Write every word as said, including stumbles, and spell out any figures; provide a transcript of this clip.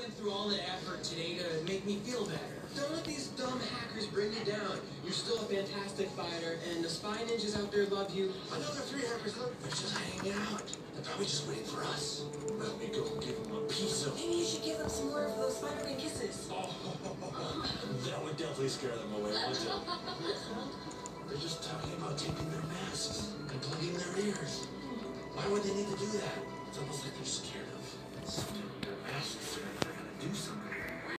went through all that effort today to make me feel better. Don't let these dumb hackers bring you down. You're still a fantastic fighter, and the spy ninjas out there love you. Another three hackers, look. They're just hanging out. They're probably just waiting for us. Let me go give them a piece of... Maybe you should give them some more of those Spider-Man kisses. Oh, that would definitely scare them away, wouldn't it? They're just talking about taking their masks and plugging their ears. Why would they need to do that? It's almost like they're scared of something. Their masks are they're gonna do something.